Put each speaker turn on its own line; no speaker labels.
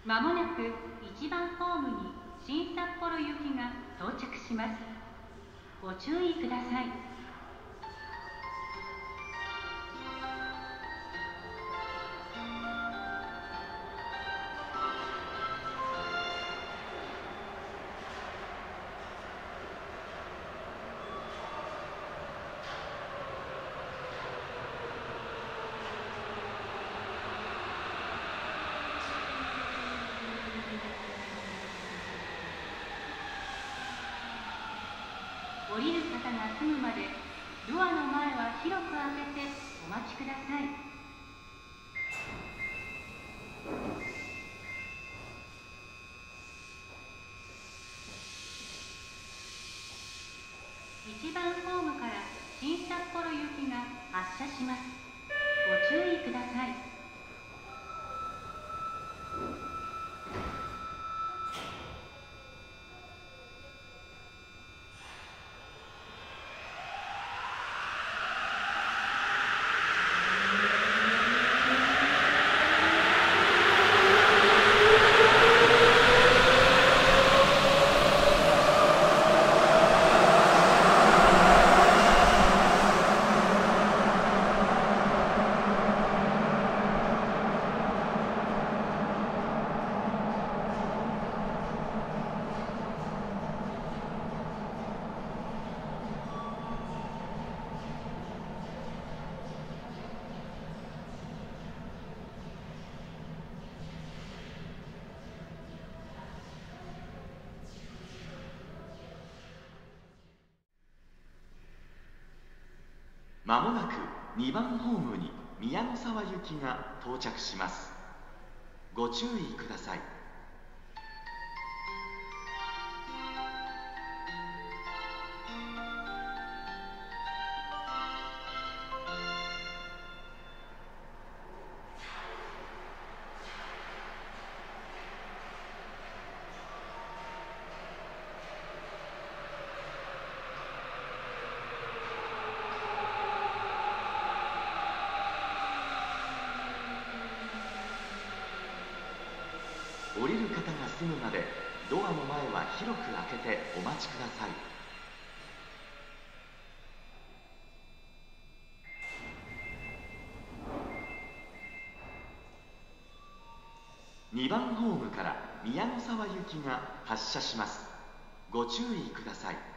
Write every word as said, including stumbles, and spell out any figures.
まもなくいちばんホームに新札幌行きが到着します。ご注意ください。降りる方が済むまでドアの前は広く開けてお待ちください。いちばんホームから新札幌行きが発車します。ご注意ください。
まもなくにばんホームに宮の沢行きが到着します。ご注意ください。降りる方が済むまでドアの前は広く開けてお待ちください。にばんホームから宮の沢行きが発車します。ご注意ください。